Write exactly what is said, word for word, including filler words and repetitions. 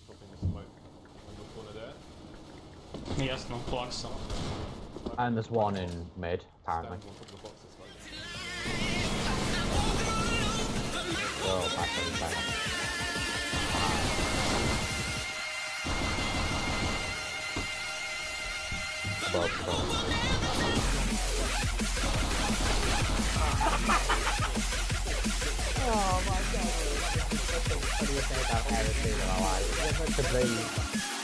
dropping the smoke on the corner there. Yes, no plugs. And there's one in mid, apparently. Stands on top of the boxes, like. Oh, back on the back. Above, above. Oh my god, that's the funniest thing I've ever seen in my life. It's such a breeze.